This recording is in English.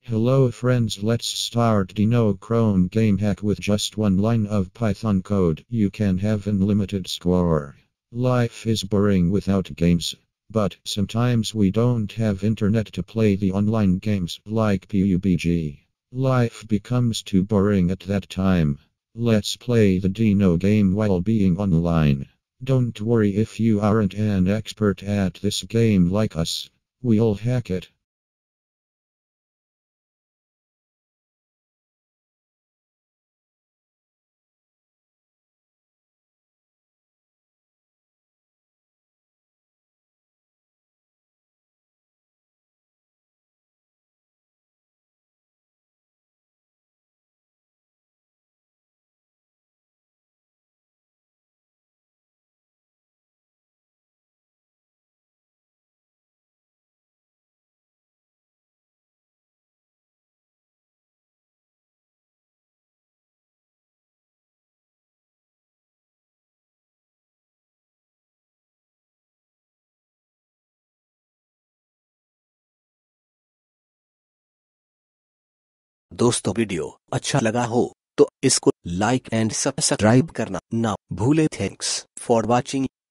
Hello friends, let's start Dino Game hack with just one line of Python code. You can have unlimited score. Life is boring without games. But sometimes we don't have internet to play the online games like PUBG. Life becomes too boring at that time. Let's play the Dino game while being online. Don't worry if you aren't an expert at this game like us. We'll hack it. दोस्तों video अच्छा लगा हो तो इसको like and subscribe करना ना भूले। Thanks for watching.